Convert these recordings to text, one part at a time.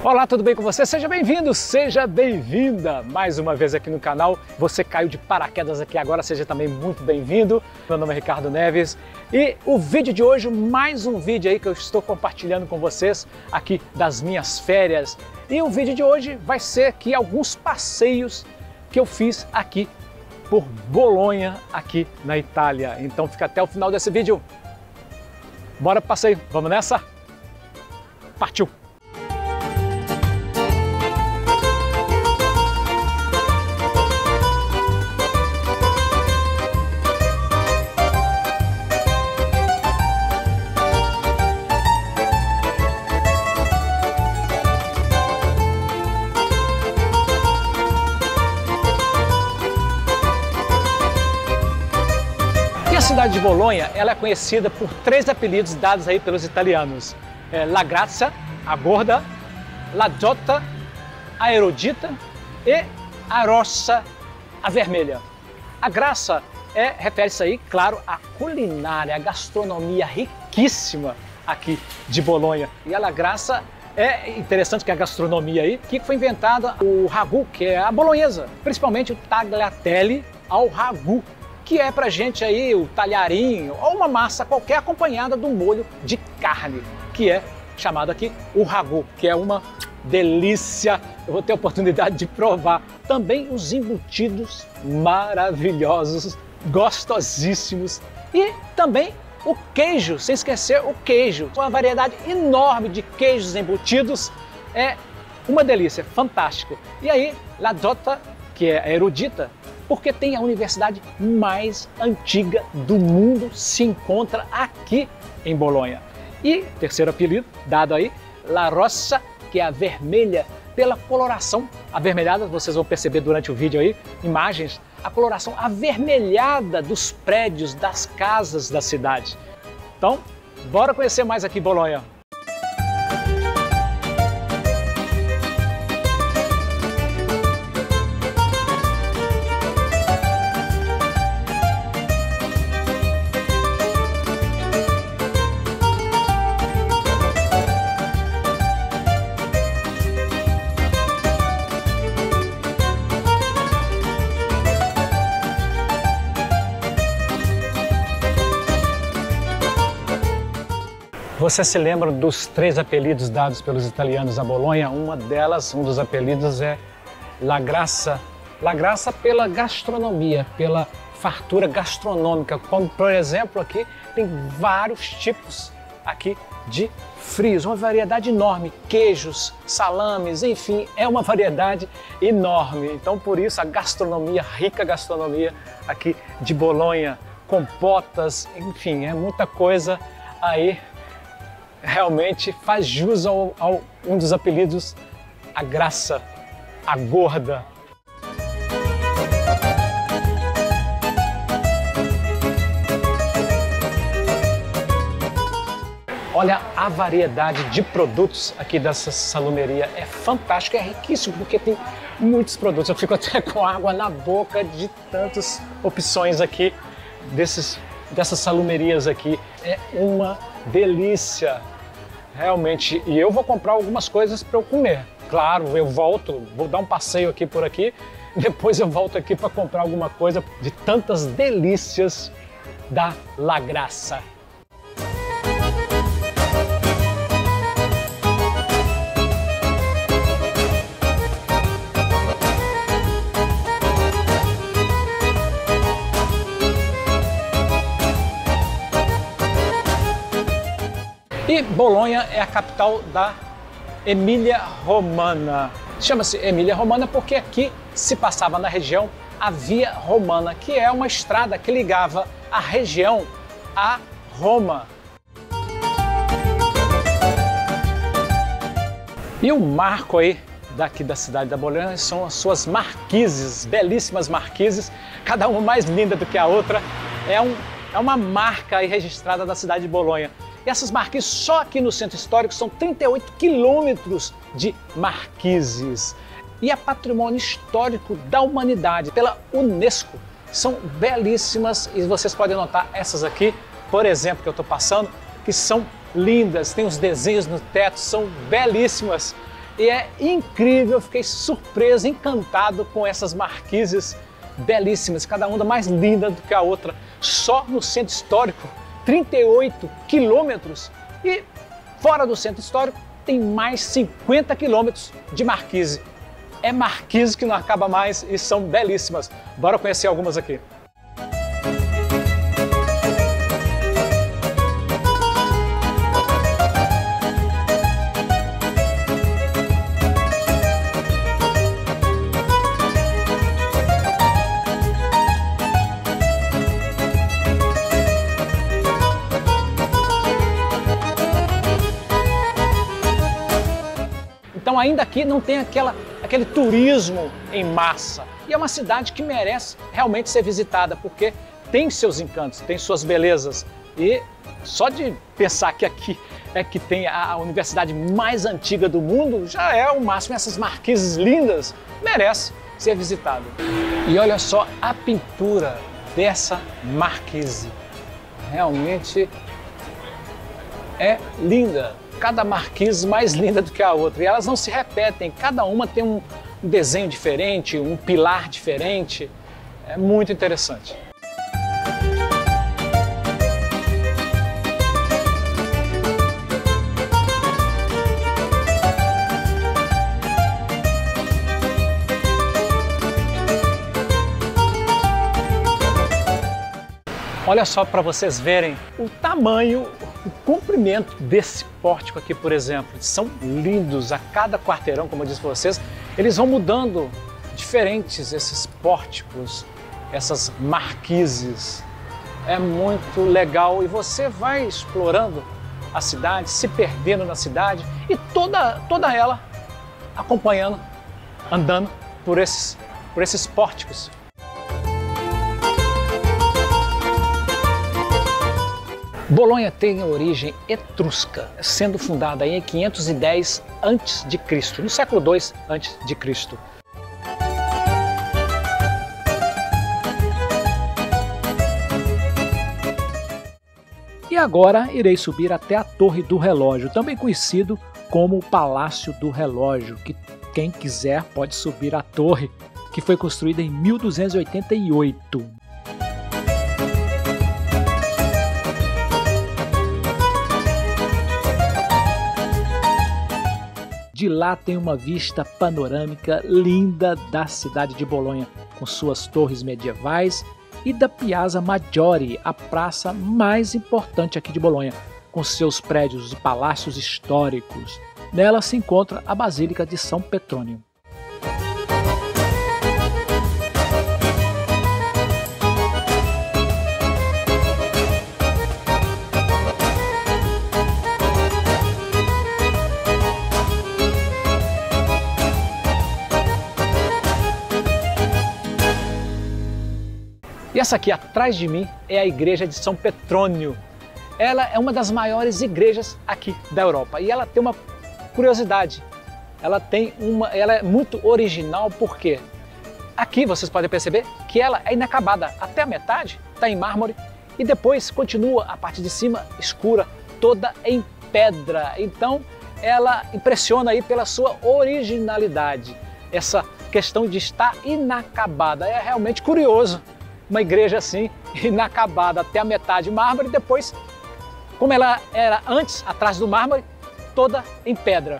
Olá, tudo bem com você? Seja bem-vindo, seja bem-vinda mais uma vez aqui no canal. Você caiu de paraquedas aqui agora, seja também muito bem-vindo. Meu nome é Ricardo Neves e o vídeo de hoje, mais um vídeo aí que eu estou compartilhando com vocês aqui das minhas férias. E o vídeo de hoje vai ser aqui alguns passeios que eu fiz aqui por Bolonha, aqui na Itália. Então fica até o final desse vídeo. Bora pro passeio, vamos nessa? Partiu! A cidade de Bolonha, ela é conhecida por três apelidos dados aí pelos italianos: La Grazia, a gorda; La Giotta, a erudita; e a Rossa, a vermelha. A graça refere-se aí, claro, à culinária, à gastronomia riquíssima aqui de Bolonha. E a La Grazia é interessante que a gastronomia aí, que foi inventada o ragu, que é a bolonhesa, principalmente o tagliatelle ao ragu, que é pra gente aí o talharinho ou uma massa qualquer acompanhada de um molho de carne, que é chamado aqui o ragu, que é uma delícia. Eu vou ter a oportunidade de provar. Também os embutidos maravilhosos, gostosíssimos, e também o queijo, sem esquecer o queijo. Uma variedade enorme de queijos embutidos, é uma delícia, fantástico. E aí, La Giotta, que é a erudita, porque tem a universidade mais antiga do mundo, se encontra aqui em Bolonha. E terceiro apelido dado aí, La Rossa, que é a vermelha, pela coloração avermelhada. Vocês vão perceber durante o vídeo aí, imagens, a coloração avermelhada dos prédios, das casas da cidade. Então, bora conhecer mais aqui Bolonha. Você se lembra dos três apelidos dados pelos italianos a Bolonha? Um dos apelidos é La Grazia. La Grazia pela gastronomia, pela fartura gastronômica, como por exemplo aqui tem vários tipos aqui de frios, uma variedade enorme, queijos, salames, enfim, é uma variedade enorme. Então por isso a gastronomia, rica gastronomia aqui de Bolonha, compotas, enfim, é muita coisa aí. Realmente faz jus ao um dos apelidos, a graça, a gorda. Olha a variedade de produtos aqui dessa salumeria, é fantástico, é riquíssimo, porque tem muitos produtos. Eu fico até com água na boca de tantas opções aqui dessas salumerias aqui. É uma delícia, realmente. E eu vou comprar algumas coisas para eu comer. Claro, eu volto, vou dar um passeio aqui por aqui, depois eu volto aqui para comprar alguma coisa de tantas delícias da La Grazia. E Bolonha é a capital da Emília-Romana. Chama-se Emília-Romana porque aqui se passava na região a Via Romana, que é uma estrada que ligava a região a Roma. E o marco aí daqui da cidade da Bolonha são as suas marquises, belíssimas marquises, cada uma mais linda do que a outra. É uma marca aí registrada da cidade de Bolonha. E essas marquises, só aqui no centro histórico, são 38 quilômetros de marquises. E é patrimônio histórico da humanidade pela Unesco. São belíssimas e vocês podem notar essas aqui, por exemplo, que eu estou passando, que são lindas, tem os desenhos no teto, são belíssimas. E é incrível, eu fiquei surpreso, encantado com essas marquises belíssimas, cada uma mais linda do que a outra. Só no centro histórico, 38 quilômetros, e fora do centro histórico tem mais 50 quilômetros de marquise. É marquise que não acaba mais e são belíssimas. Bora conhecer algumas aqui. Então ainda aqui não tem aquele turismo em massa. E é uma cidade que merece realmente ser visitada, porque tem seus encantos, tem suas belezas. E só de pensar que aqui é que tem a universidade mais antiga do mundo, já é o máximo. Essas marquises lindas, merece ser visitada. E olha só a pintura dessa marquise. Realmente é linda. Cada marquise mais linda do que a outra, e elas não se repetem, cada uma tem um desenho diferente, um pilar diferente, é muito interessante. Olha só para vocês verem o tamanho, o comprimento desse pórtico aqui, por exemplo. São lindos, a cada quarteirão, como eu disse para vocês, eles vão mudando diferentes esses pórticos, essas marquises. É muito legal e você vai explorando a cidade, se perdendo na cidade e toda ela acompanhando, andando por esses pórticos. Bolonha tem origem etrusca, sendo fundada em 510 a.C., no século II a.C. E agora irei subir até a Torre do Relógio, também conhecido como o Palácio do Relógio, que quem quiser pode subir a torre, que foi construída em 1288. De lá tem uma vista panorâmica linda da cidade de Bolonha, com suas torres medievais, e da Piazza Maggiore, a praça mais importante aqui de Bolonha, com seus prédios e palácios históricos. Nela se encontra a Basílica de São Petrônio. E essa aqui atrás de mim é a igreja de São Petrônio. Ela é uma das maiores igrejas aqui da Europa e ela tem uma curiosidade. Ela é muito original porque aqui vocês podem perceber que ela é inacabada. Até a metade está em mármore e depois continua a parte de cima escura, toda em pedra. Então ela impressiona aí pela sua originalidade. Essa questão de estar inacabada é realmente curioso. Uma igreja assim, inacabada, até a metade mármore, e depois, como ela era antes, atrás do mármore, toda em pedra.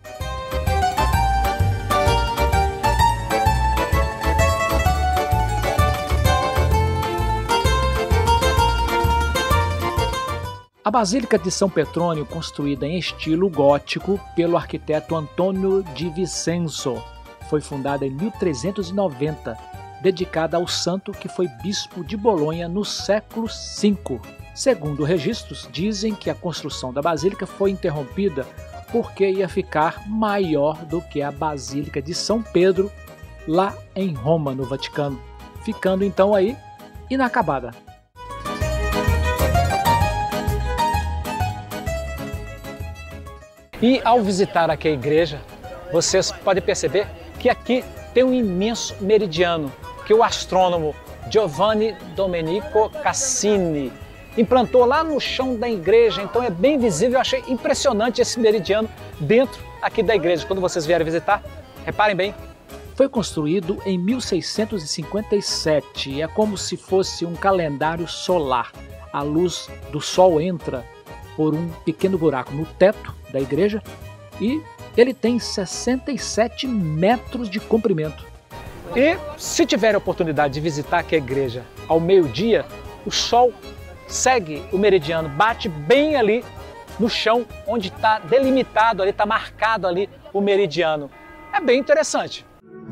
A Basílica de São Petrônio, construída em estilo gótico pelo arquiteto Antonio di Vincenzo, foi fundada em 1390. Dedicada ao santo que foi bispo de Bolonha no século V. Segundo registros, dizem que a construção da basílica foi interrompida porque ia ficar maior do que a Basílica de São Pedro, lá em Roma, no Vaticano, ficando então aí inacabada. E ao visitar aqui a igreja, vocês podem perceber que aqui tem um imenso meridiano, que o astrônomo Giovanni Domenico Cassini implantou lá no chão da igreja, então é bem visível. Eu achei impressionante esse meridiano dentro aqui da igreja. Quando vocês vierem visitar, reparem bem. Foi construído em 1657 e é como se fosse um calendário solar. A luz do sol entra por um pequeno buraco no teto da igreja e ele tem 67 metros de comprimento. E se tiver a oportunidade de visitar aqui a igreja ao meio-dia, o sol segue o meridiano, bate bem ali no chão onde está delimitado, ali está marcado ali o meridiano. É bem interessante.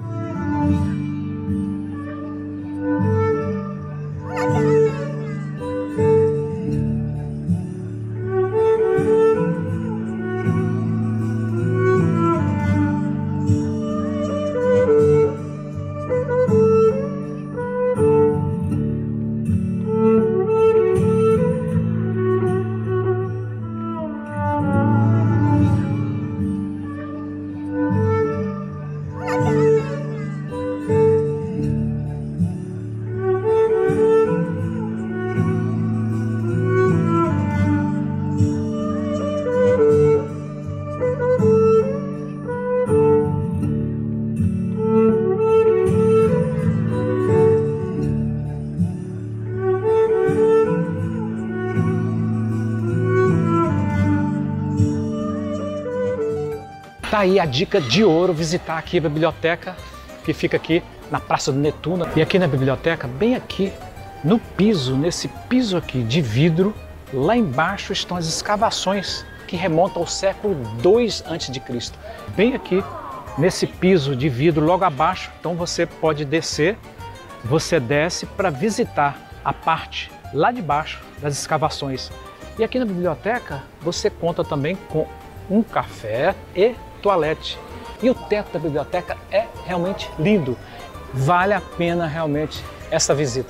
Tá aí a dica de ouro, visitar aqui a biblioteca que fica aqui na Praça do Netuno. E aqui na biblioteca, bem aqui no piso, nesse piso aqui de vidro, lá embaixo estão as escavações que remontam ao século II a.C. Bem aqui nesse piso de vidro logo abaixo, então você pode descer, você desce para visitar a parte lá de baixo das escavações. E aqui na biblioteca você conta também com um café e toalete. E o teto da biblioteca é realmente lindo. Vale a pena realmente essa visita.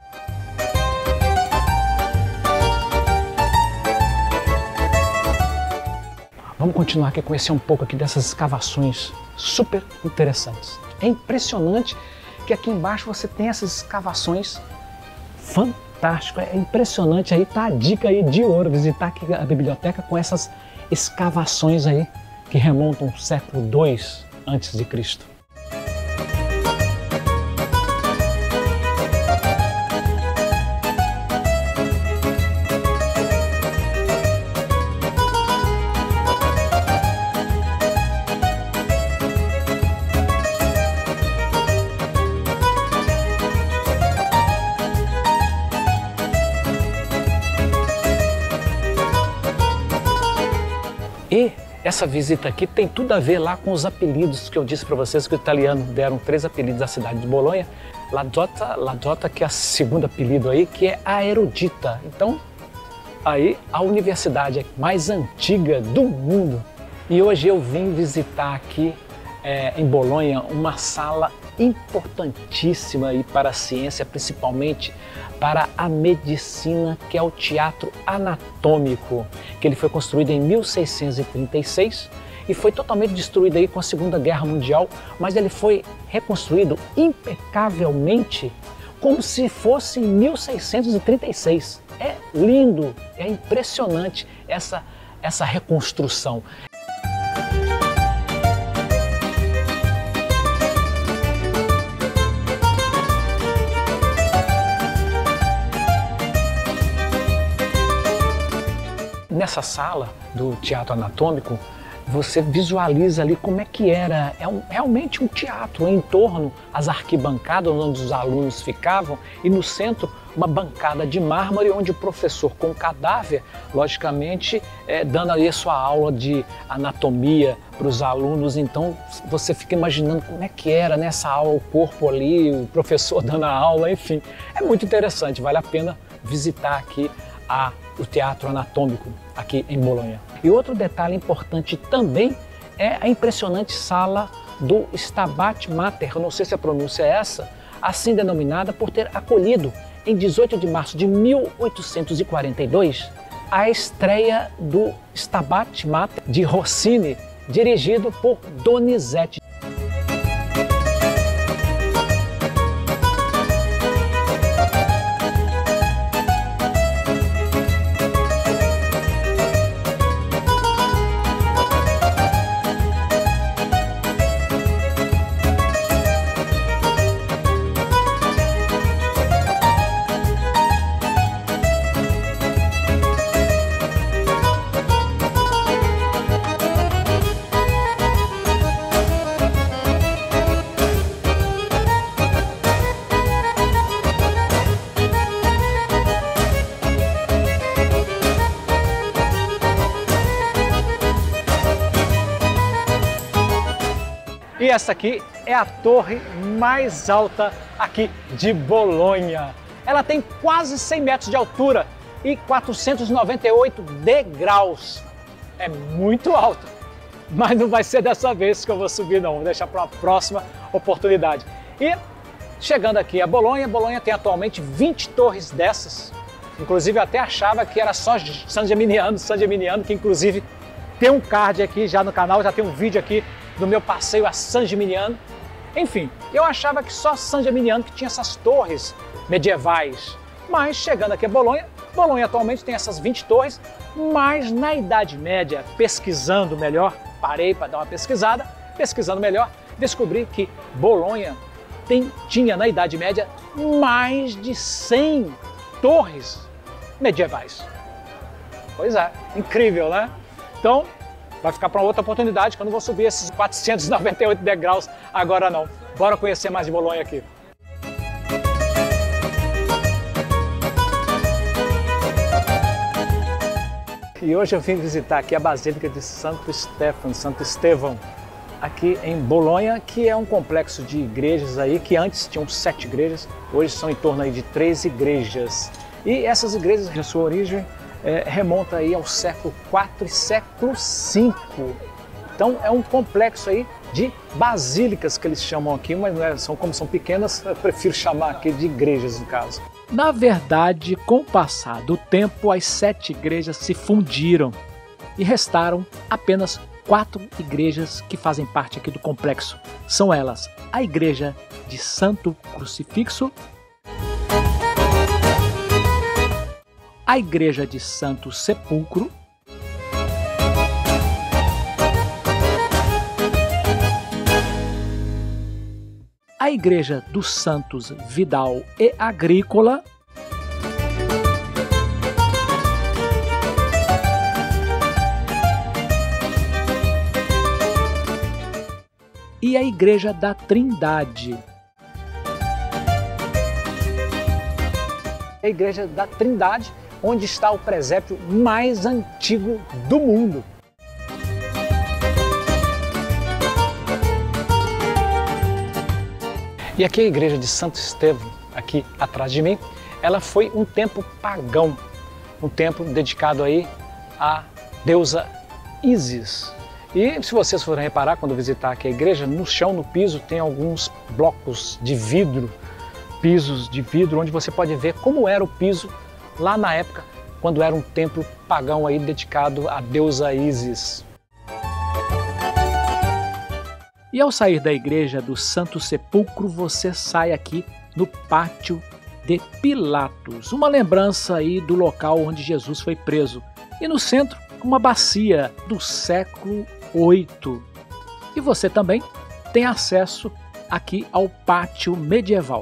Vamos continuar aqui a conhecer um pouco aqui dessas escavações super interessantes. É impressionante que aqui embaixo você tem essas escavações fantásticas. É impressionante, aí tá a dica aí de ouro, visitar aqui a biblioteca com essas escavações aí que remontam ao século II a.C. E essa visita aqui tem tudo a ver lá com os apelidos que eu disse para vocês que os italianos deram 3 apelidos à cidade de Bolonha. La Giotta, que é o segundo apelido aí, que é a erudita. Então, aí a universidade mais antiga do mundo. E hoje eu vim visitar aqui em Bolonha uma sala importantíssima aí para a ciência, principalmente para a medicina, que é o Teatro Anatômico, que ele foi construído em 1636 e foi totalmente destruído aí com a Segunda Guerra Mundial, mas ele foi reconstruído impecavelmente como se fosse em 1636. É lindo, é impressionante essa reconstrução. Nessa sala do Teatro Anatômico, você visualiza ali como é que era. Realmente um teatro, em torno as arquibancadas onde os alunos ficavam e no centro uma bancada de mármore onde o professor com cadáver, logicamente, dando ali a sua aula de anatomia para os alunos. Então você fica imaginando como é que era nessa aula, o corpo ali, o professor dando a aula, enfim. É muito interessante, vale a pena visitar aqui o Teatro Anatômico aqui em Bolonha. E outro detalhe importante também é a impressionante sala do Stabat Mater, eu não sei se a pronúncia é essa, assim denominada por ter acolhido em 18 de março de 1842 a estreia do Stabat Mater de Rossini, dirigido por Donizetti. E essa aqui é a torre mais alta aqui de Bolonha. Ela tem quase 100 metros de altura e 498 degraus. É muito alto, mas não vai ser dessa vez que eu vou subir não, vou deixar para uma próxima oportunidade. E chegando aqui a Bolonha, Bolonha tem atualmente 20 torres dessas. Inclusive eu até achava que era só San Gimignano, que inclusive tem um card aqui já no canal, já tem um vídeo aqui do meu passeio a San Gimignano. Enfim, eu achava que só San Gimignano que tinha essas torres medievais. Mas chegando aqui a Bolonha, Bolonha atualmente tem essas 20 torres, mas na Idade Média, pesquisando melhor, parei para dar uma pesquisada, pesquisando melhor, descobri que Bolonha tinha na Idade Média mais de 100 torres medievais. Pois é, incrível, né? Então, vai ficar para outra oportunidade, que eu não vou subir esses 498 degraus agora não. Bora conhecer mais de Bolonha aqui. E hoje eu vim visitar aqui a Basílica de Santo Estevão, aqui em Bolonha, que é um complexo de igrejas aí, que antes tinham 7 igrejas, hoje são em torno aí de 3 igrejas. E essas igrejas, a sua origem, remonta aí ao século IV e século V. Então é um complexo aí de basílicas que eles chamam aqui, mas não é, como são pequenas, eu prefiro chamar aqui de igrejas no caso. Na verdade, com o passar do tempo, as 7 igrejas se fundiram e restaram apenas 4 igrejas que fazem parte aqui do complexo. São elas a Igreja de Santo Crucifixo, a Igreja de Santo Sepulcro, a Igreja dos Santos Vidal e Agrícola, e a Igreja da Trindade. A Igreja da Trindade, onde está o presépio mais antigo do mundo. E aqui a Igreja de Santo Estevão, aqui atrás de mim, ela foi um templo pagão, um templo dedicado aí à deusa Ísis. E se vocês forem reparar, quando visitar aqui a igreja, no chão, no piso, tem alguns blocos de vidro, pisos de vidro, onde você pode ver como era o piso lá na época, quando era um templo pagão aí dedicado à deusa Ísis. E ao sair da igreja do Santo Sepulcro, você sai aqui no Pátio de Pilatos, uma lembrança aí do local onde Jesus foi preso. E no centro, uma bacia do século VIII. E você também tem acesso aqui ao pátio medieval.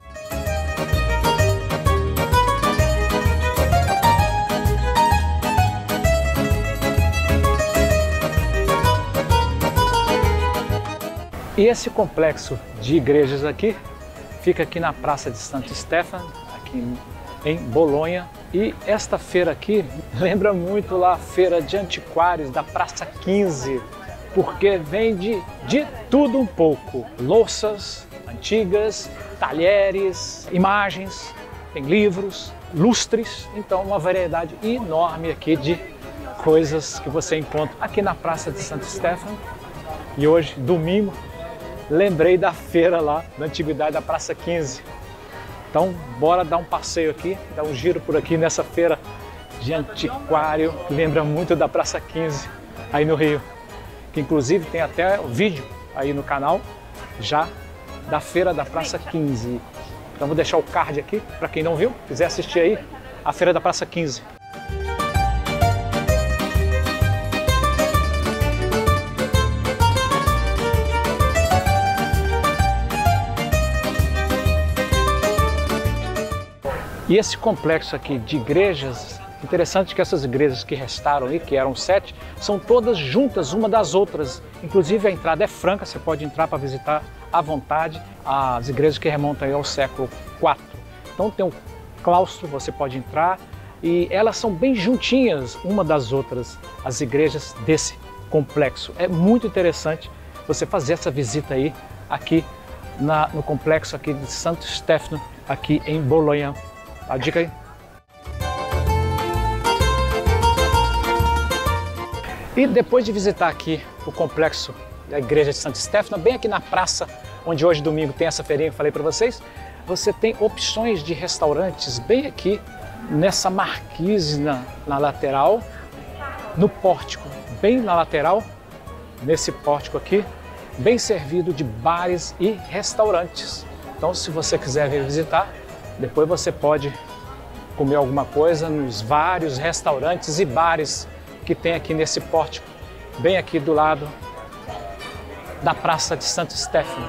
E esse complexo de igrejas aqui fica aqui na Praça de Santo Stefano, aqui em Bolonha. E esta feira aqui lembra muito lá a feira de antiquários da Praça 15, porque vende de tudo um pouco. Louças antigas, talheres, imagens, tem livros, lustres, então uma variedade enorme aqui de coisas que você encontra aqui na Praça de Santo Stefano. E hoje, domingo, lembrei da feira lá, da antiguidade da Praça 15. Então, bora dar um passeio aqui, dar um giro por aqui nessa feira de antiquário, que lembra muito da Praça 15, aí no Rio. Que inclusive tem até o vídeo aí no canal, já da feira da Praça 15. Então vou deixar o card aqui, para quem não viu, quiser assistir aí, a feira da Praça 15. E esse complexo aqui de igrejas, interessante que essas igrejas que restaram aí, que eram 7, são todas juntas uma das outras. Inclusive a entrada é franca, você pode entrar para visitar à vontade as igrejas que remontam aí ao século IV. Então tem um claustro, você pode entrar e elas são bem juntinhas uma das outras, as igrejas desse complexo. É muito interessante você fazer essa visita aí aqui no complexo aqui de Santo Stefano, aqui em Bolonha. A dica aí. E depois de visitar aqui o complexo da igreja de Santo Stefano, bem aqui na praça, onde hoje domingo tem essa feirinha que eu falei para vocês, você tem opções de restaurantes bem aqui nessa marquise na lateral, no pórtico, bem na lateral, nesse pórtico aqui, bem servido de bares e restaurantes. Então, se você quiser vir visitar, depois você pode comer alguma coisa nos vários restaurantes e bares que tem aqui nesse pórtico, bem aqui do lado da Praça de Santo Stefano.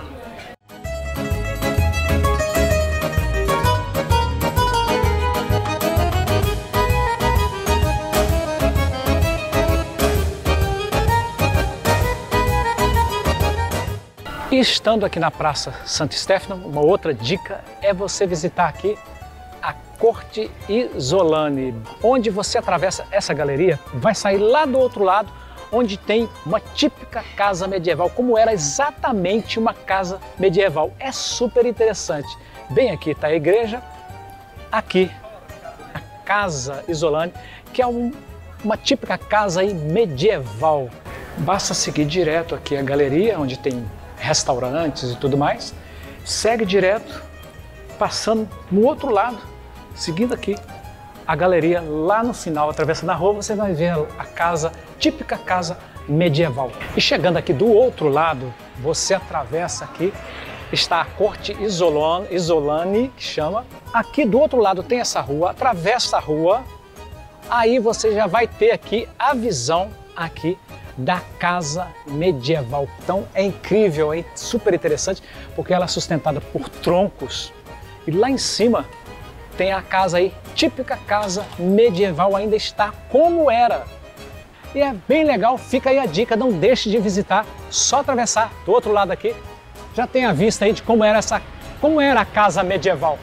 E estando aqui na Praça Santo Stefano, uma outra dica é você visitar aqui a Corte Isolani, onde você atravessa essa galeria, vai sair lá do outro lado, onde tem uma típica casa medieval, como era exatamente uma casa medieval. É super interessante. Bem aqui está a igreja, aqui a Casa Isolani, que é uma típica casa aí medieval. Basta seguir direto aqui a galeria, onde tem restaurantes e tudo mais, segue direto, passando no outro lado, seguindo aqui a galeria, lá no final, atravessando a rua, você vai ver a casa, típica casa medieval. E chegando aqui do outro lado, você atravessa aqui, está a Corte Isolani, que chama. Aqui do outro lado tem essa rua, atravessa a rua, aí você já vai ter aqui a visão aqui da casa medieval. Então é incrível, é super interessante, porque ela é sustentada por troncos. E lá em cima tem a casa aí, típica casa medieval, ainda está como era. E é bem legal, fica aí a dica, não deixe de visitar, só atravessar do outro lado aqui, já tem a vista aí de como era a casa medieval.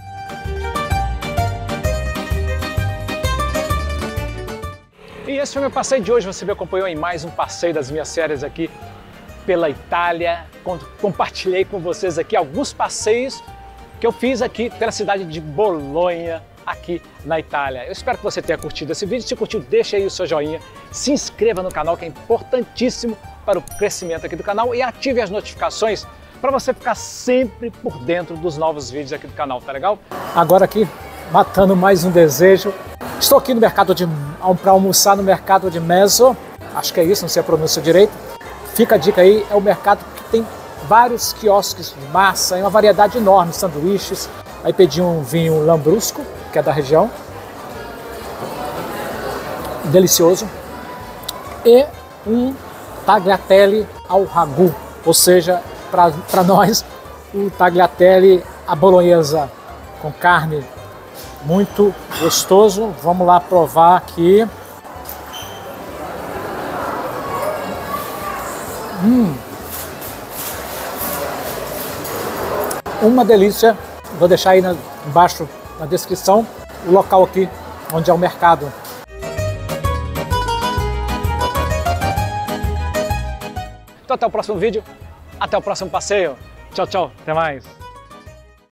E esse foi o meu passeio de hoje. Você me acompanhou em mais um passeio das minhas séries aqui pela Itália. Compartilhei com vocês aqui alguns passeios que eu fiz aqui pela cidade de Bolonha, aqui na Itália. Eu espero que você tenha curtido esse vídeo. Se curtiu, deixa aí o seu joinha, se inscreva no canal, que é importantíssimo para o crescimento aqui do canal, e ative as notificações para você ficar sempre por dentro dos novos vídeos aqui do canal, tá legal? Agora aqui, matando mais um desejo. Estou aqui no mercado para almoçar no mercado de Mezzo, acho que é isso, não sei a pronúncia direito. Fica a dica aí, é um mercado que tem vários quiosques de massa, é uma variedade enorme, sanduíches. Aí pedi um vinho Lambrusco, que é da região, delicioso, e um tagliatelle ao ragu, ou seja, para nós, o tagliatelle à bolonhesa com carne, muito gostoso. Vamos lá provar aqui. Uma delícia. Vou deixar aí embaixo na descrição o local aqui onde é o mercado. Então até o próximo vídeo, até o próximo passeio. Tchau, tchau, até mais.